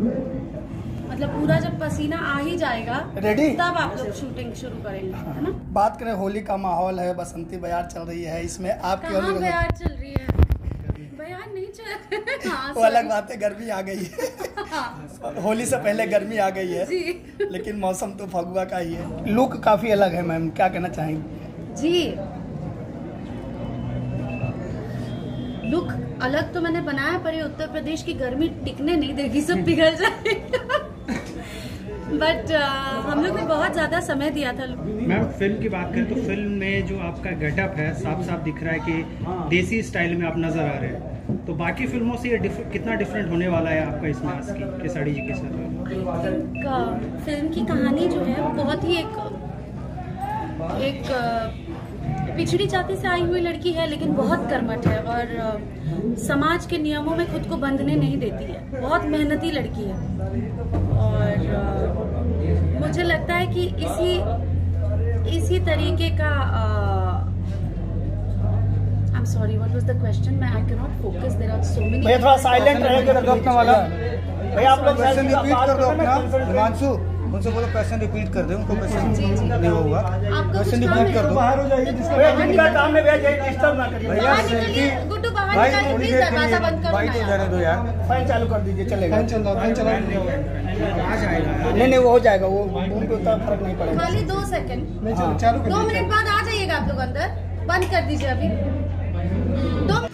मतलब पूरा जब पसीना आ ही जाएगा रेडी तब आप लोग शूटिंग शुरू करेंगे, है ना? बात करें, होली का माहौल है, बसंती बयार चल रही है, इसमें आपकी कहाँ बयार चल रही है? बयार नहीं चल हाँ, वो अलग बात है, गर्मी आ गई है। हाँ। होली से पहले गर्मी आ गई है जी। लेकिन मौसम तो फगुआ का ही है। लुक काफी अलग है मैम, क्या कहना चाहेंगे? जी, लुक अलग तो मैंने बनाया, पर ये उत्तर प्रदेश की गर्मी टिकने नहीं देगी, सब पिघल जाएगा। बट हम लोग ने बहुत ज्यादा समय दिया था। मैम फिल्म की बात करें तो फिल्म में जो आपका गेटअप है साफ साफ दिख रहा है कि देसी स्टाइल में आप नजर आ रहे हैं, तो बाकी फिल्मों से ये कितना डिफरेंट होने वाला है आपका इसमें आज की केसारी जी के साथ? फिल्म की कहानी जो है वो बहुत ही एक पिछड़ी जाति से आई हुई लड़की है, लेकिन बहुत कर्मठ है और समाज के नियमों में खुद को बंधने नहीं देती है। बहुत मेहनती लड़की है और मुझे लगता है कि इसी तरीके का I am sorry, what was the question? मैं I can not focus, there are so many. भैया थोड़ा साइलेंट रहेगा अपना वाला। भैया आप लोग क्वेश्चन रिपीट कर दो अपना। हिमांशु उनसे बोलो क्वेश्चन रिपीट कर दे, उनको क्वेश्चन नहीं होगा। क्वेश्चन रिपीट कर दो। बाहर हो जाइए, जिसका काम है भैया डिस्टर्ब ना करिए। भैया गुड्डू बाहर निकालिए प्लीज, दरवाजा बंद करो। भाई तो जाने दो यार, फैन चालू कर दीजिए, चलेगा। फैन चला आ जाएगा। नहीं वो हो जाएगा, वो बूम पे उतना फर्क नहीं पड़ेगा। खाली 2 सेकंड, चालू 2 मिनट बाद आ जाइएगा आप लोग अंदर। बंद कर दीजिए अभी 2